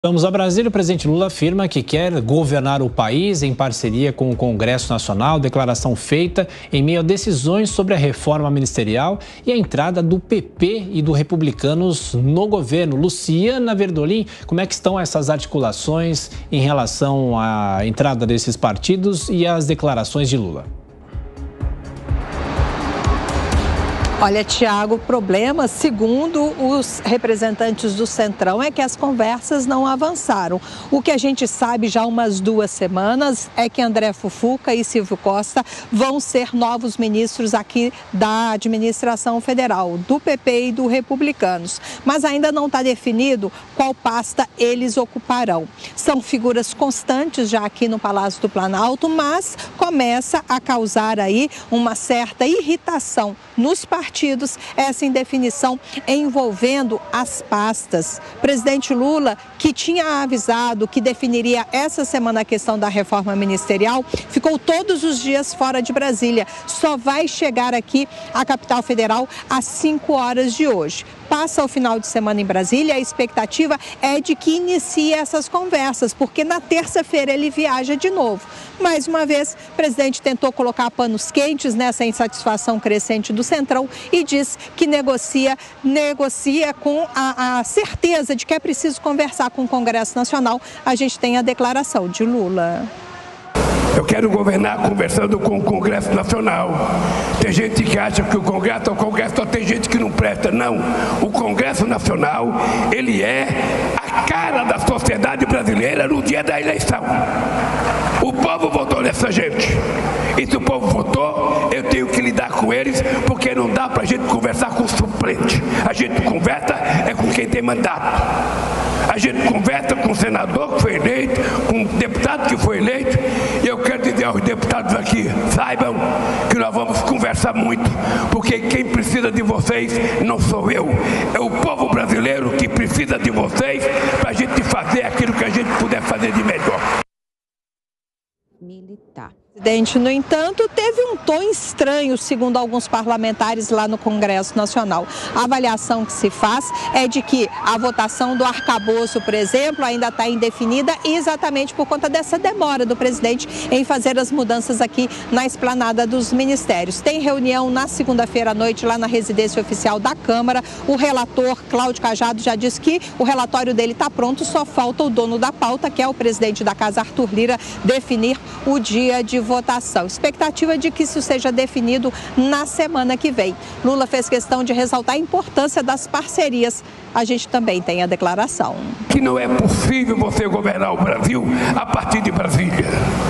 Vamos a Brasília. O presidente Lula afirma que quer governar o país em parceria com o Congresso Nacional. Declaração feita em meio a decisões sobre a reforma ministerial e a entrada do PP e do Republicanos no governo. Luciana Verdolim, como é que estão essas articulações em relação à entrada desses partidos e às declarações de Lula? Olha, Tiago, o problema, segundo os representantes do Centrão, é que as conversas não avançaram. O que a gente sabe já há umas 2 semanas é que André Fufuca e Silvio Costa vão ser novos ministros aqui da administração federal, do PP e do Republicanos. Mas ainda não está definido qual pasta eles ocuparão. São figuras constantes já aqui no Palácio do Planalto, mas começa a causar aí uma certa irritação nos partidos, essa indefinição envolvendo as pastas. Presidente Lula, que tinha avisado que definiria essa semana a questão da reforma ministerial, ficou todos os dias fora de Brasília. Só vai chegar aqui à capital federal às 5 horas de hoje. Passa o final de semana em Brasília, a expectativa é de que inicie essas conversas, porque na terça-feira ele viaja de novo. Mais uma vez, o presidente tentou colocar panos quentes nessa insatisfação crescente do Centrão e diz que negocia com a certeza de que é preciso conversar com o Congresso Nacional. A gente tem a declaração de Lula. Eu quero governar conversando com o Congresso Nacional. Tem gente que acha que o Congresso só tem gente que não presta. Não, o Congresso Nacional, ele é a cara da sociedade brasileira no dia da eleição. O povo votou nessa gente. E se o povo votou, eu tenho que lidar com eles, porque não dá pra gente conversar com o suplente. A gente conversa é com quem tem mandato. A gente conversa com o senador que foi eleito, com o deputado que foi eleito. E eu quero dizer aos deputados aqui, saibam que nós vamos conversar muito, porque quem precisa de vocês não sou eu. É o povo brasileiro que precisa de vocês para a gente fazer aquilo que a gente puder fazer de melhor. Militar. O presidente, no entanto, teve um tom estranho, segundo alguns parlamentares lá no Congresso Nacional. A avaliação que se faz é de que a votação do arcabouço, por exemplo, ainda está indefinida exatamente por conta dessa demora do presidente em fazer as mudanças aqui na esplanada dos ministérios. Tem reunião na segunda-feira à noite lá na residência oficial da Câmara. O relator, Cláudio Cajado, já disse que o relatório dele está pronto, só falta o dono da pauta, que é o presidente da Casa, Arthur Lira, definir o dia de votação. Expectativa de que isso seja definido na semana que vem. Lula fez questão de ressaltar a importância das parcerias. A gente também tem a declaração. Que não é possível você governar o Brasil a partir de Brasília.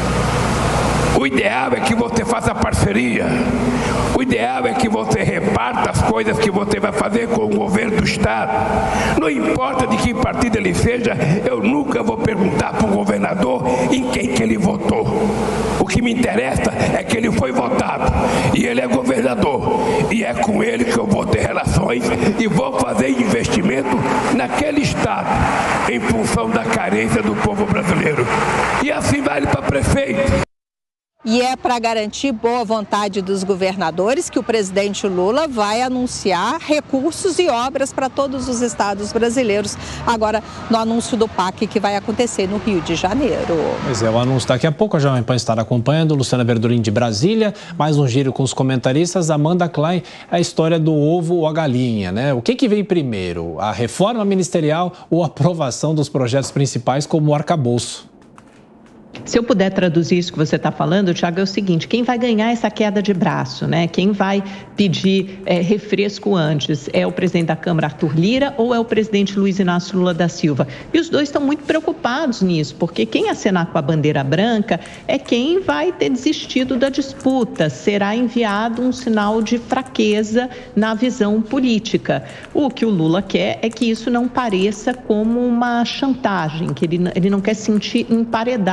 O ideal é que você faça parceria. O ideal é que você reparta as coisas que você vai fazer com o governo do Estado. Não importa de que partido ele seja, eu nunca vou perguntar para o governador em quem que ele votou. O que me interessa é que ele foi votado e ele é governador. E é com ele que eu vou ter relações e vou fazer investimento naquele Estado em função da carência do povo brasileiro. E assim vale para prefeito. E é para garantir boa vontade dos governadores que o presidente Lula vai anunciar recursos e obras para todos os estados brasileiros, agora no anúncio do PAC que vai acontecer no Rio de Janeiro. Pois é, o anúncio daqui a pouco, a Jovem Pan estará acompanhando. Luciana Verdolim de Brasília, mais um giro com os comentaristas. Amanda Klein, a história do ovo ou a galinha, né? O que vem primeiro, a reforma ministerial ou a aprovação dos projetos principais como o arcabouço? Se eu puder traduzir isso que você está falando, Thiago, é o seguinte: quem vai ganhar essa queda de braço, né? Quem vai pedir refresco antes? É o presidente da Câmara, Arthur Lira, ou é o presidente Luiz Inácio Lula da Silva? E os dois estão muito preocupados nisso, porque quem acenar com a bandeira branca é quem vai ter desistido da disputa. Será enviado um sinal de fraqueza na visão política. O que o Lula quer é que isso não pareça como uma chantagem, que ele não quer se sentir emparedado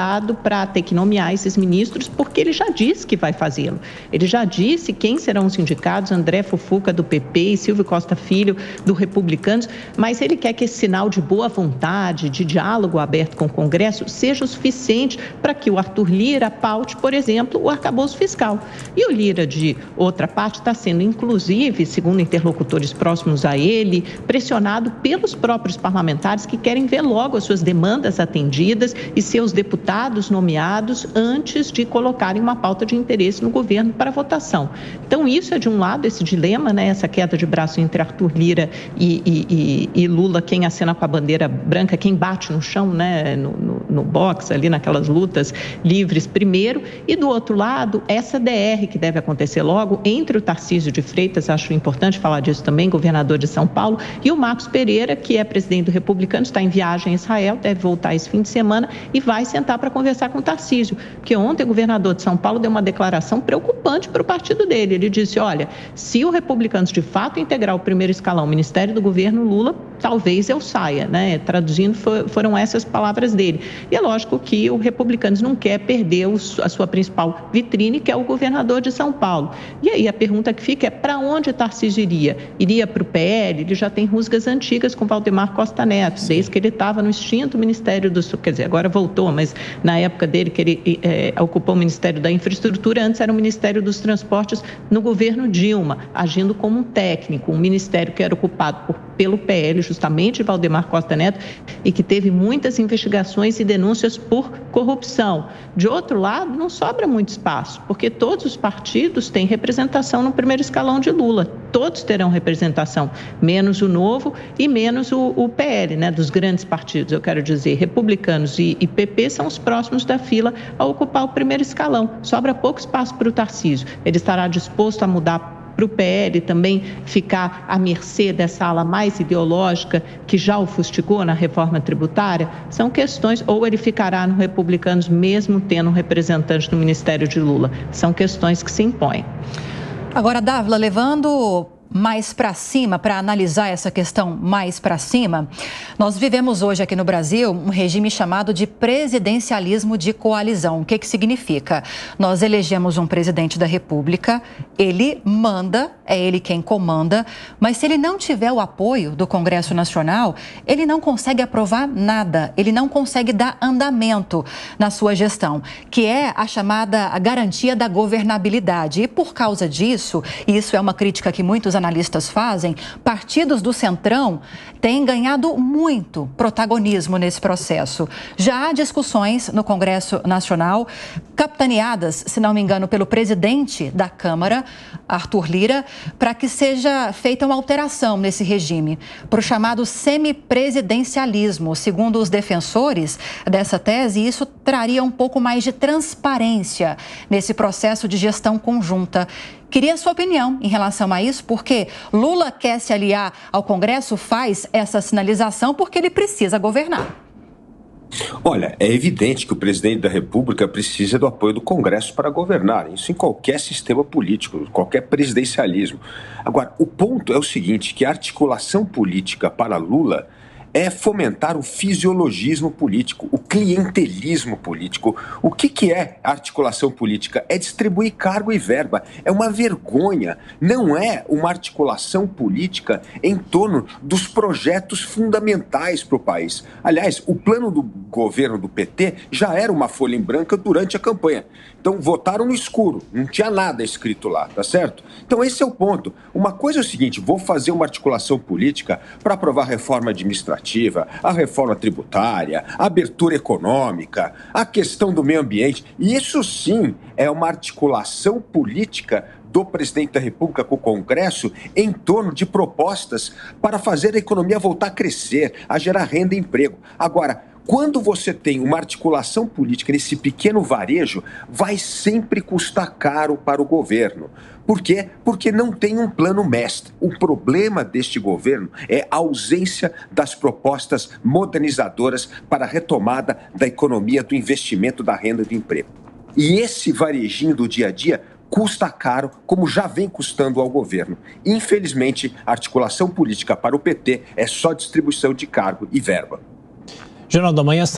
para ter que nomear esses ministros, porque ele já disse que vai fazê-lo. Ele já disse quem serão os indicados, André Fufuca, do PP, e Silvio Costa Filho, do Republicanos, mas ele quer que esse sinal de boa vontade, de diálogo aberto com o Congresso, seja o suficiente para que o Arthur Lira paute, por exemplo, o arcabouço fiscal. E o Lira, de outra parte, está sendo, inclusive, segundo interlocutores próximos a ele, pressionado pelos próprios parlamentares que querem ver logo as suas demandas atendidas e seus deputados nomeados antes de colocarem uma pauta de interesse no governo para votação. Então, isso é, de um lado, esse dilema, né, essa queda de braço entre Arthur Lira e Lula, quem acena com a bandeira branca, quem bate no chão, né, no boxe, ali naquelas lutas livres primeiro, e do outro lado, essa DR que deve acontecer logo entre o Tarcísio de Freitas, acho importante falar disso também, governador de São Paulo, e o Marcos Pereira, que é presidente do Republicano, está em viagem em Israel, deve voltar esse fim de semana e vai sentar para conversar com o Tarcísio, porque ontem o governador de São Paulo deu uma declaração preocupante para o partido dele. Ele disse, olha, se o Republicanos de fato integrar o primeiro escalão, o Ministério do Governo Lula, talvez eu saia, né? Traduzindo, foram essas palavras dele. E é lógico que o Republicanos não quer perder a sua principal vitrine, que é o governador de São Paulo. E aí a pergunta que fica é, para onde Tarcísio iria? Iria para o PL? Ele já tem rusgas antigas com Valdemar Costa Neto, desde que ele estava no extinto Ministério do Sul, quer dizer, agora voltou, mas na época dele que ele ocupou o Ministério da Infraestrutura, antes era o Ministério dos Transportes no governo Dilma, agindo como um técnico, um ministério que era ocupado pelo PL, justamente Valdemar Costa Neto, e que teve muitas investigações e denúncias por corrupção. De outro lado, não sobra muito espaço, porque todos os partidos têm representação no primeiro escalão de Lula. Todos terão representação, menos o Novo e menos o PL, né, dos grandes partidos, eu quero dizer. Republicanos e PP são os próximos da fila a ocupar o primeiro escalão. Sobra pouco espaço para o Tarcísio. Ele estará disposto a mudar para o PL também ficar à mercê dessa ala mais ideológica que já o fustigou na reforma tributária? São questões, ou ele ficará no Republicanos mesmo tendo um representante no Ministério de Lula? São questões que se impõem. Agora, Dávila, levando mais para cima, para analisar essa questão mais para cima, nós vivemos hoje aqui no Brasil um regime chamado de presidencialismo de coalizão. O que significa? Nós elegemos um presidente da República, ele manda, é ele quem comanda, mas se ele não tiver o apoio do Congresso Nacional, ele não consegue aprovar nada, ele não consegue dar andamento na sua gestão, que é a chamada garantia da governabilidade. E por causa disso, e isso é uma crítica que muitos analistas fazem, partidos do Centrão têm ganhado muito protagonismo nesse processo. Já há discussões no Congresso Nacional, capitaneadas, se não me engano, pelo presidente da Câmara, Arthur Lira, para que seja feita uma alteração nesse regime, para o chamado semipresidencialismo. Segundo os defensores dessa tese, isso traria um pouco mais de transparência nesse processo de gestão conjunta. Queria a sua opinião em relação a isso, porque Lula quer se aliar ao Congresso, faz essa sinalização porque ele precisa governar. Olha, é evidente que o presidente da República precisa do apoio do Congresso para governar, isso em qualquer sistema político, qualquer presidencialismo. Agora, o ponto é o seguinte, que a articulação política para Lula é fomentar o fisiologismo político, o clientelismo político. O que é articulação política? É distribuir cargo e verba. É uma vergonha. Não é uma articulação política em torno dos projetos fundamentais para o país. Aliás, o plano do governo do PT já era uma folha em branco durante a campanha. Então, votaram no escuro. Não tinha nada escrito lá, tá certo? Então, esse é o ponto. Uma coisa é o seguinte, vou fazer uma articulação política para aprovar reforma administrativa, a reforma tributária, a abertura econômica, a questão do meio ambiente. E isso sim é uma articulação política do presidente da República com o Congresso em torno de propostas para fazer a economia voltar a crescer, a gerar renda e emprego. Agora, quando você tem uma articulação política nesse pequeno varejo, vai sempre custar caro para o governo. Por quê? Porque não tem um plano mestre. O problema deste governo é a ausência das propostas modernizadoras para a retomada da economia, do investimento, da renda e do emprego. E esse varejinho do dia a dia custa caro, como já vem custando ao governo. Infelizmente, a articulação política para o PT é só distribuição de cargo e verba. Jornal da Manhã.